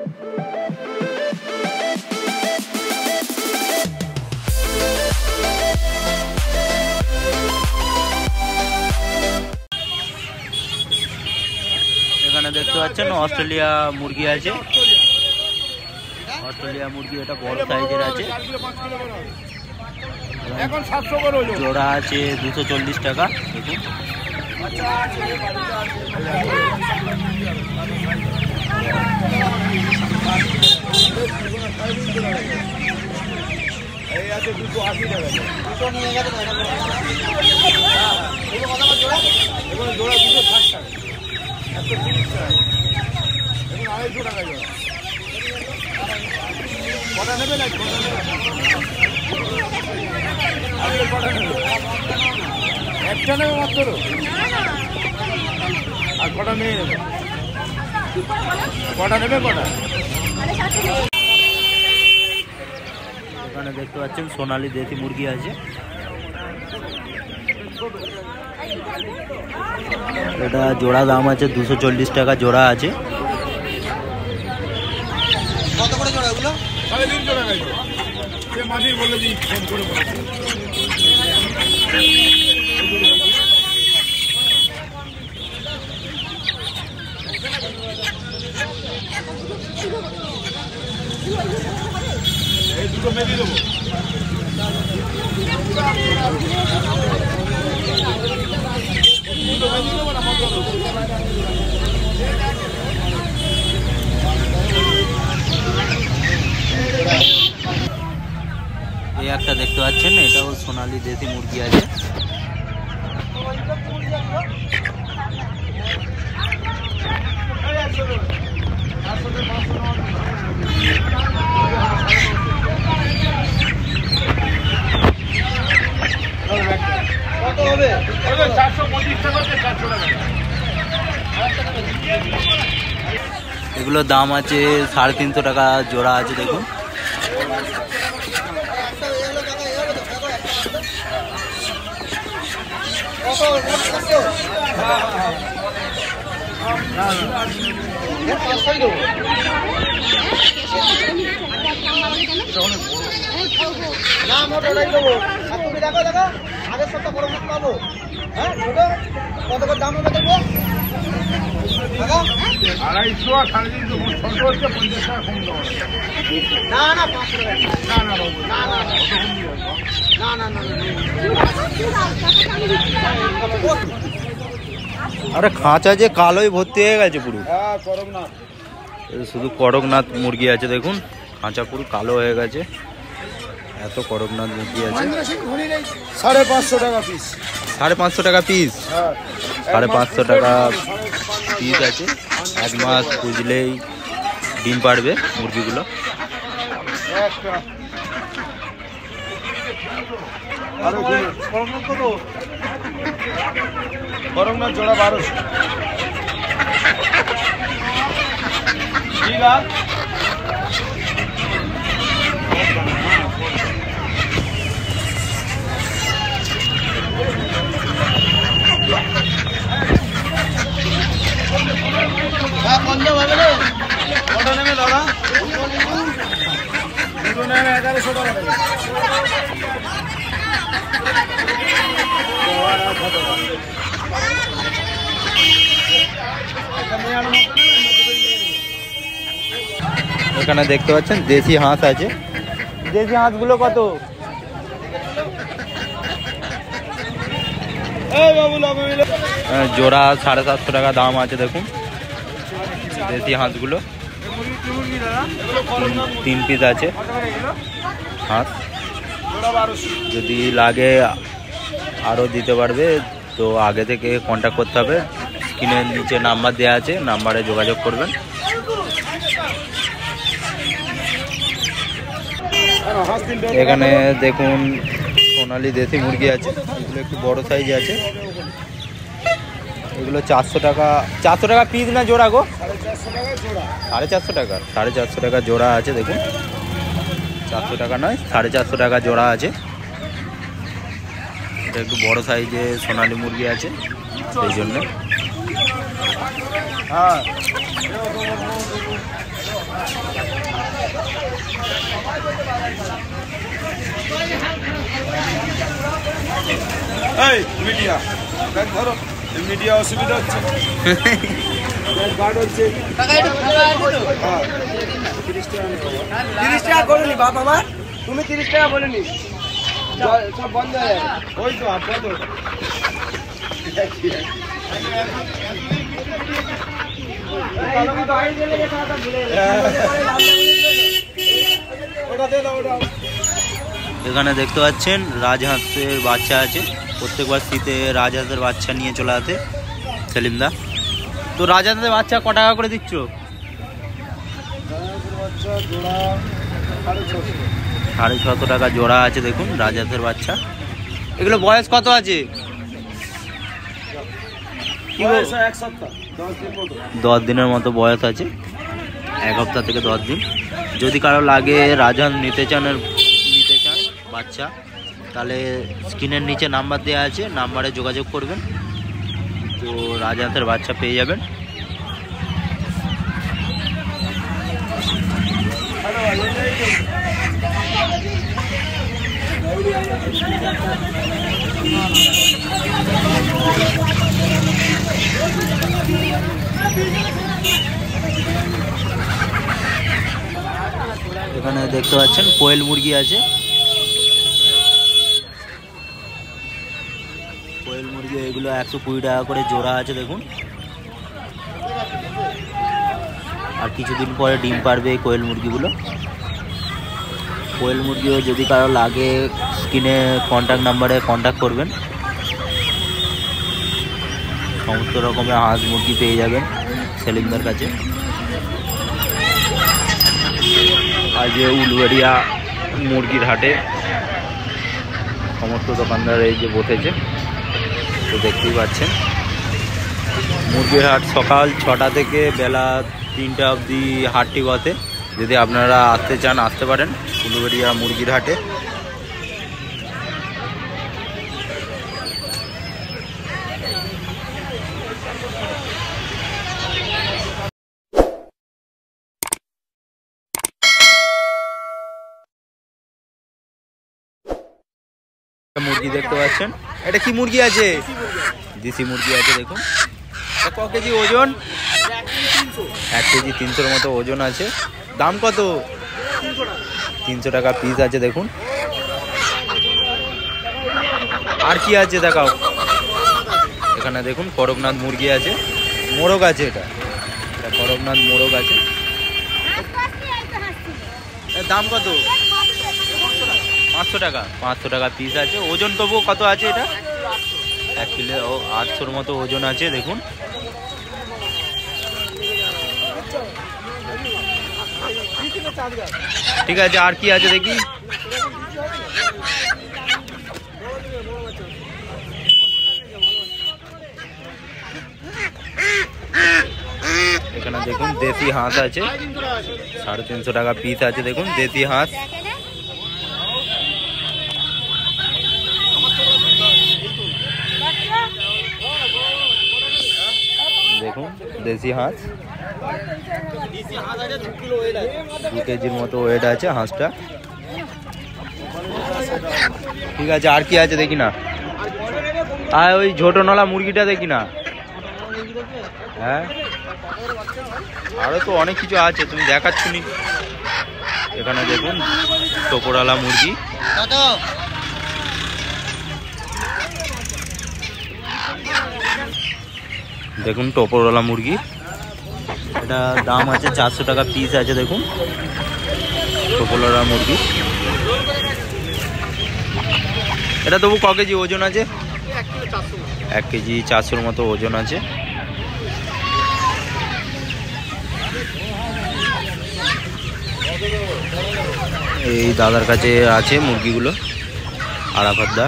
এখানে দেখতে পাচ্ছেন অস্ট্রেলিয়া মুরগি আছে। অস্ট্রেলিয়া মুরগি এটা বড় সাইজের আছে, জোড়া আছে 240 টাকা। দেখুন এই আছে 280 টাকা, দুটো নিয়ে গেছে এখন জোড়া 260 টাকা, 130 টাকা, এখন 250 টাকা জোড়া। কটা নেবে না? কটা নেবে? একটা নেবে মাত্র, আর কটা নিয়ে নেবে? কটা নেবে? কটা? এখানে দেখতে পাচ্ছেন সোনালী দেশি মুরগি আছে, এটা জোড়া দাম আছে 240 টাকা জোড়া আছে। কত করে জোড়া এগুলো? 3.5 জোড়া গাইছে, সে মাঝে বলে দিই ফোন করে বলে। এই দুটো মেরে দেবো। এই একটা দেখতে পাচ্ছেন, এটাও সোনালী দেশি মুরগি আছে। কত হবে? 425 টাকা, 400 টাকা। এগুলোর দাম আছে 350 টাকা জোড়া আছে। দেখুন না মোটা ওটাই দেবো। আর তুমি দেখো দেখো আগের সপ্তাহ বড় মাছ পাবো। হ্যাঁ কত করে দাম হবে দেখবো? 250 আর 350 ছোট হচ্ছে 50 টাকা কম দেবো। না না 500 টাকা। না না বাবু, না না না না না। আরে খাঁচা যে কালোই ভর্তি হয়ে গেছে পুরো। হ্যাঁ করকনাথ, শুধু করকনাথ মুরগি আছে। দেখুন খাঁচা পুরো কালো হয়ে গেছে, এত করকনাথ মুরগি আছে। 550 টাকা পিস। 550 টাকা পিস? 550 টাকা পিস আছে। 1 মাস পুজলেই ডিম পারবে মুরগিগুলো। করকনাথ জোড়া 1200। ঠিক আছে, পঞ্জাব হবে রে। কটা নেবে দাদা? দুটো নেবে 1100 টাকা। এখানে দেখতে পাচ্ছেন দেশি হাঁস আছে। দেশি হাঁসগুলো কত? জোড়া 750 টাকা দাম আছে। দেখুন দেশি হাঁসগুলো 3 পিস আছে হাঁস। যদি লাগে আরও দিতে পারবে, তো আগে থেকে কন্ট্যাক্ট করতে হবে। স্ক্রিনের নিচে নাম্বার দেওয়া আছে, নাম্বারে যোগাযোগ করবেন। এখানে দেখুন সোনালী দেশি মুরগি আছে, এগুলো একটু বড় সাইজ আছে। এগুলো 400 টাকা। 400 টাকা পিস না জোড়া গো? 450 টাকা। 450 টাকা জোড়া আছে। দেখুন 400 টাকা নয়, 450 টাকা জোড়া আছে। এটা একটু বড় সাইজে সোনালী মুরগি আছে, সেই জন্য। হ্যাঁ এই মিডিয়া ব্যাগ ধরো, মিডিয়া অসুবিধা হচ্ছে। গার্ড হচ্ছে 30 টাকা করুনি বাপ আমার, তুমি 30 টাকা বলনি, সব বন্ধ হয়ে যাবে। ওই তো আপনার তো ওটা দিয়ে দাও, ওটা এখানে দেখতে পাচ্ছেন রাজহাঁসের বাচ্চা আছে। প্রত্যেকবার শীতে রাজহাঁসের বাচ্চা নিয়ে চলে আসে সেলিমদা। তো রাজহাঁসের বাচ্চা ক টাকা করে দিচ্ছ? বাচ্চা জোড়া 650 টাকা জোড়া আছে। দেখুন রাজহাঁসের বাচ্চা। এগুলো বয়স কত আছে? এক সপ্তাহ 10 দিনের মতো বয়স আছে, 1 সপ্তাহ থেকে 10 দিন। যদি কারো লাগে রাজহাঁস নিতে চান বাচ্চা, তাহলে স্ক্রিনের নিচে নাম্বার দেওয়া আছে, নাম্বারে যোগাযোগ করবেন, তো রাজহাঁসের বাচ্চা পেয়ে যাবেন। এখানে দেখতে পাচ্ছেন কোয়েল মুরগি আছে। কোয়েল মুরগি এগুলো 120 টাকা করে জোড়া আছে। দেখুন, আর কিছুদিন পরে ডিম পারবে এই কোয়েল মুরগিগুলো। কোয়েল মুরগিও যদি কারো লাগে স্ক্রিনে কন্ট্যাক্ট নাম্বারে কন্ট্যাক্ট করবেন। সমস্ত রকমের হাঁস মুরগি পেয়ে যাবেন সেলিমদার কাছে। আজ উলুবেড়িয়া মুরগির হাটে সমস্ত দোকানদার এই যে বসেছে, তো দেখতেই পাচ্ছেন। মুরগির হাট সকাল 6টা থেকে বেলা 3টা অবধি হাটটি বসে। যদি আপনারা আসতে চান আসতে পারেন উলুবেড়িয়া মুরগির হাটে। মুরগি দেখতে পাচ্ছেন, এটা কি মুরগি আছে? দেশি মুরগি আছে। দেখুন ক কেজি ওজন? 1 কেজি 300-র মতো ওজন আছে। দাম কত? 300 টাকা পিস আছে। দেখুন, আর কি আছে দেখাও। এখানে দেখুন করকনাথ মুরগি আছে, মোরগ আছে। এটা করকনাথ মোরগ আছে। এর দাম কত? 500 টাকা। 500 টাকা পিস আছে। ওজন তবুও কত আছে? এটা 1 কিলো 800-র মতো ওজন আছে। দেখুন, ঠিক আছে। আর কি আছে দেখি। এখানে দেখুন দেশি হাঁস আছে, 350 টাকা পিস আছে। দেখুন দেশি হাঁস। দেখুন দেশি হাঁস 2 কেজির মতো ওয়েট আছে হাঁসটা। ঠিক আছে। আর কি আছে দেখি না। আর ওই ঝোটনলা মুরগিটা দেখি না। হ্যাঁ, আরো তো অনেক কিছু আছে, তুমি দেখাচ্ছনি। এখানে দেখুন টোপরওয়ালা মুরগি। দেখুন টোপরওয়ালা মুরগি, এটা দাম আছে 400 টাকা পিস আছে। দেখুন টোপরওয়ালা মুরগি। এটা তবু ক কেজি ওজন আছে? 1 কেজি 400-র মতো ওজন আছে। এই দাদার কাছে আছে মুরগিগুলো, আরাফাতদা।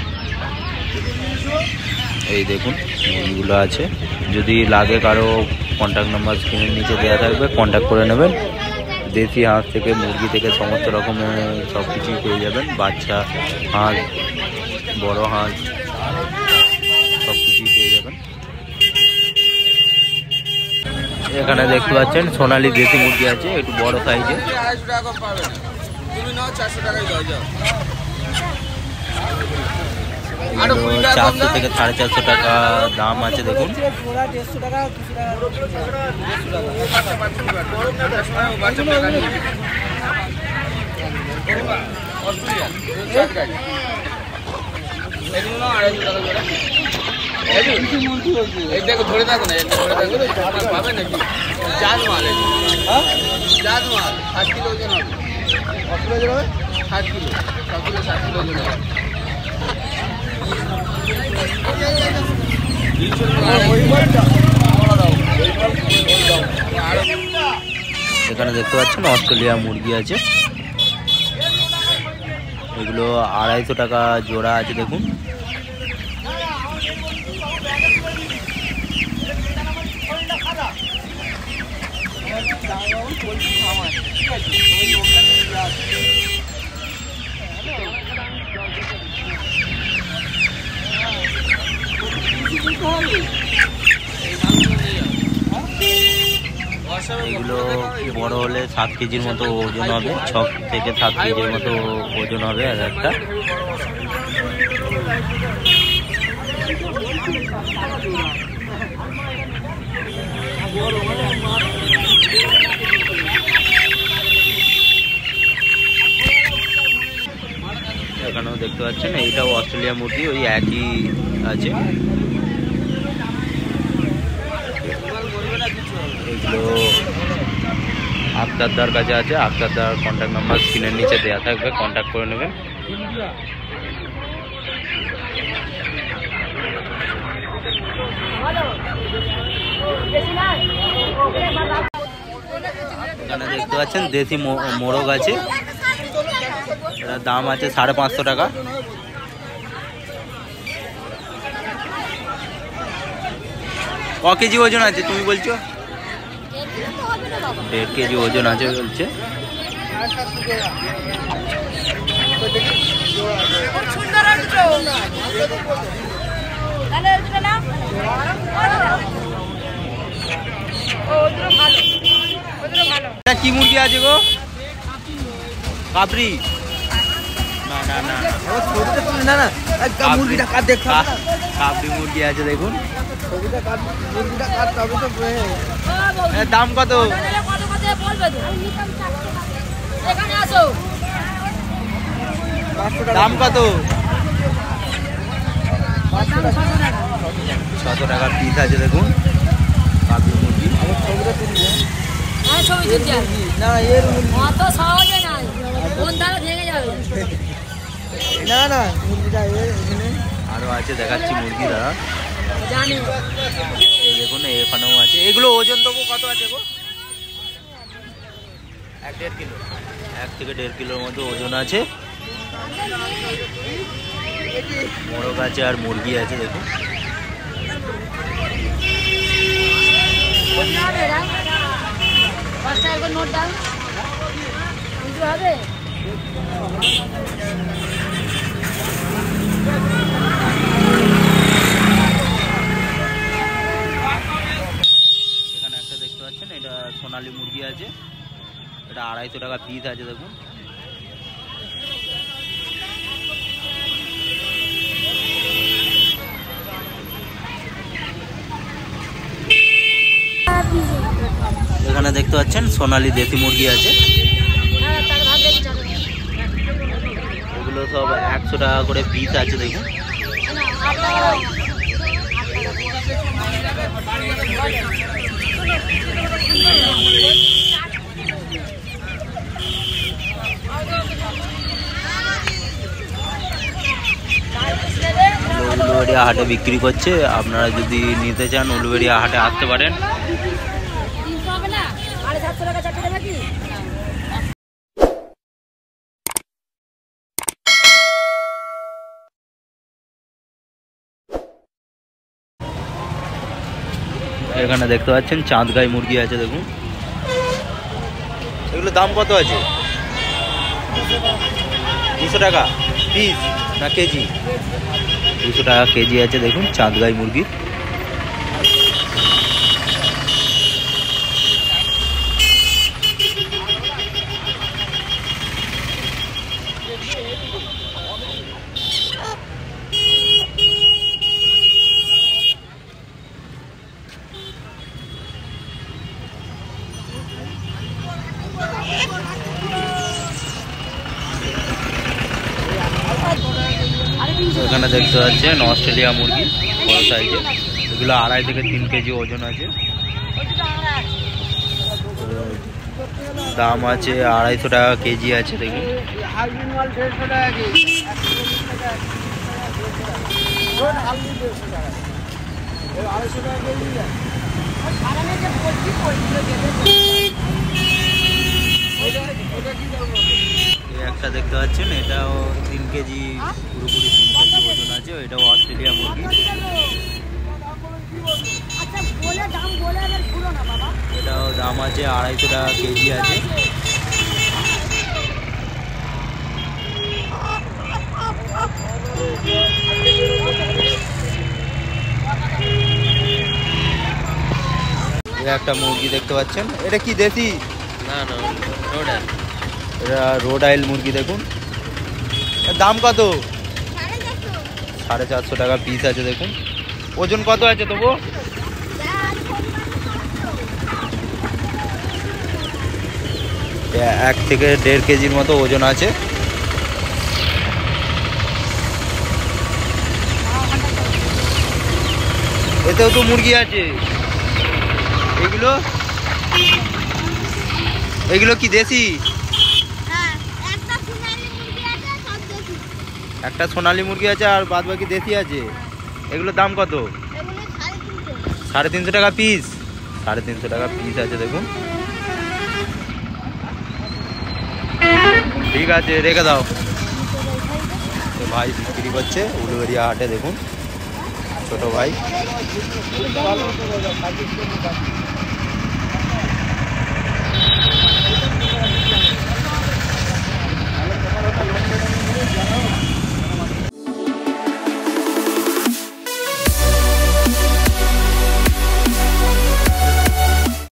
এই দেখুন মুরগিগুলো আছে। যদি লাগে কারো কন্ট্যাক্ট নাম্বার স্ক্রিনের নিচে দেওয়া থাকবে, কন্ট্যাক্ট করে নেবেন। দেশি হাঁস থেকে মুরগি থেকে সমস্ত রকমের সব কিছুই পেয়ে যাবেন। বাচ্চা হাঁস, বড় হাঁস, সব কিছুই পেয়ে যাবেন। এখানে দেখতে পাচ্ছেন সোনালী দেশি মুরগি আছে, একটু বড় সাইজে। এগুলো 400 থেকে 450 টাকা দাম আছে দেখুন। ধরে থাকো না, পাবে নাকি? জাত মাল, 7 কিলো ওজন হবে। 7 কিলো 7 কিলো ওজন হবে। এখানে দেখতে পাচ্ছেন অস্ট্রেলিয়া মুরগি আছে, এগুলো 250 টাকা জোড়া আছে দেখুন। এগুলো বড় হলে 7 কেজির মতো ওজন হবে, 6 থেকে 7 কেজির মতো ওজন হবে এক একটা। এখানেও দেখতে পাচ্ছেন এইটাও অস্ট্রেলিয়া মুরগি, ওই একই আছে। এগুলো আক্তারদার কাছে আছে, আক্তারদার কন্ট্যাক্ট নাম্বার স্ক্রিনের নিচে দেওয়া থাকবে, কন্ট্যাক্ট করে নেবেন। এখানে দেখতে পাচ্ছেন দেশি মোরগ আছে, এটার দাম আছে 550 টাকা। ক কেজি ওজন আছে তুমি বলছো? 1.5 কেজি ওজন আছে বলছে। কি মুরগি আছে গো? কাবরি? না না না না, কাবরি মুরগি আছে দেখুন। দাম কত? দাম কত? 600 টাকা পিস আছে দেখুন কাবরি মুরগি। না না মুরগিটা আরো আছে দেখাচ্ছি মুরগি দাদা, এই দেখুন এখানেও আছে। এগুলো ওজন দেবো কত আছে গো? 1-1.5 কিলো, 1 থেকে 1.5 কিলোর মতো ওজন আছে। মোরগ আছে আর মুরগি আছে দেখুন। এখানে একটা দেখতে পাচ্ছেন, এটা সোনালী মুরগি আছে, এটা 250 টাকা পিস আছে দেখুন। এখানে দেখতে পাচ্ছেন সোনালী দেশি মুরগি আছে, এগুলো সব 100 টাকা করে পিস আছে দেখুন। উলুবেড়িয়া হাটে বিক্রি করছে, আপনারা যদি নিতে চান উলুবেড়িয়া হাটে আসতে পারেন। এখানে দেখতে পাচ্ছেন চাঁদগাই মুরগি আছে দেখুন, এগুলো দাম কত আছে? 200 টাকা পিস না কেজি? 200 টাকা কেজি আছে দেখুন চাঁদগাই মুরগি। এখানে দেখতে পাচ্ছেন অস্ট্রেলিয়া মুরগি বড় সাইজে, এগুলো 2.5 থেকে 3 কেজি ওজন আছে। দাম আছে 250 টাকা কেজি আছে। দেখুন একটা দেখতে পাচ্ছেন, এটাও 3 কেজি পুরোপুরি 3 কেজি ওজন আছে। এটাও অস্ট্রেলিয়া মুরগি। এটাও দাম আছে 250 টাকা কেজি আছে। একটা মুরগি দেখতে পাচ্ছেন, এটা কি দেশি? না না, রোডার। এটা রোড আইল মুরগি। দেখুন এর দাম কত? 450 টাকা পিস আছে। দেখুন ওজন কত আছে তবু? 1 থেকে 1.5 কেজির মতো ওজন আছে। এতেও তো মুরগি আছে। এগুলো কি দেশি? একটা সোনালী মুরগি আছে আর বাদ বাকি দেশি আছে। এগুলোর দাম কত? 350 টাকা পিস। 350 টাকা পিস আছে। দেখুন ঠিক আছে, রেখে দাও। তো ভাই বিক্রি করছে উলুবেড়িয়া হাটে। দেখুন ছোট ভাই।